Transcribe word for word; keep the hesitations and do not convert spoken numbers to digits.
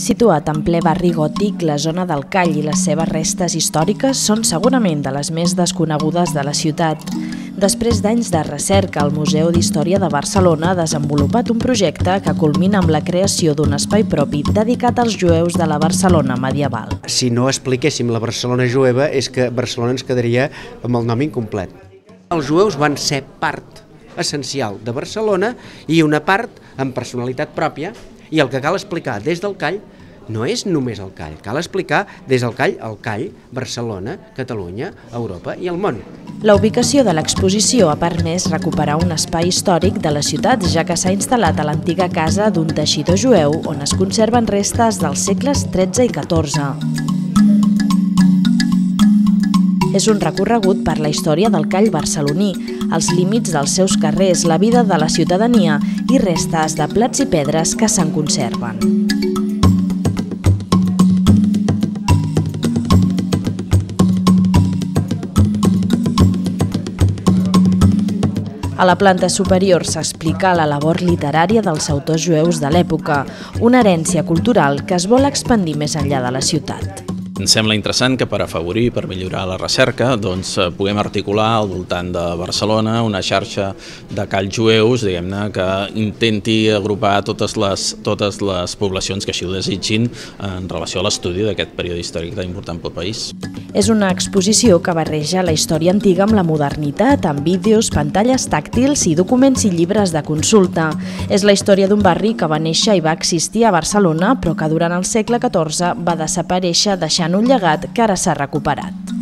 Situat en ple barri gòtic, la zona del Call i les seves restes històriques són segurament de les més desconegudes de la ciutat. Després d'anys de recerca, el Museu d'Història de Barcelona ha desenvolupat un projecte que culmina amb la creació d'un espai propi dedicat als jueus de la Barcelona medieval. Si no expliquéssim la Barcelona jueva és que Barcelona ens quedaria amb el nom incomplet. Els jueus van ser part essencial de Barcelona i una part amb personalitat pròpia, i el que cal explicar des del Call no és només el Call, cal explicar des del Call el Call, Barcelona, Catalunya, Europa i el món. La ubicació de l'exposició ha permès recuperar un espai històric de la ciutat, ja que s'ha instal·lat a l'antiga casa d'un teixidor jueu on es conserven restes dels segles tretze i catorze. És un recorregut per la història del Call barceloní, els límits dels seus carrers, la vida de la ciutadania i restes de plats i pedres que se'n conserven. A la planta superior s'explica la labor literària dels autors jueus de l'època, una herència cultural que es vol expandir més enllà de la ciutat. Ens sembla interessant que per afavorir i per millorar la recerca doncs, puguem articular al voltant de Barcelona una xarxa de calls jueus, diguem-ne, que intenti agrupar totes les, totes les poblacions que així ho desitgin en relació a l'estudi d'aquest període històric tan important pel país. És una exposició que barreja la història antiga amb la modernitat, amb vídeos, pantalles tàctils i documents i llibres de consulta. És la història d'un barri que va néixer i va existir a Barcelona, però que durant el segle catorze va desaparèixer deixant un llegat que ara s'ha recuperat.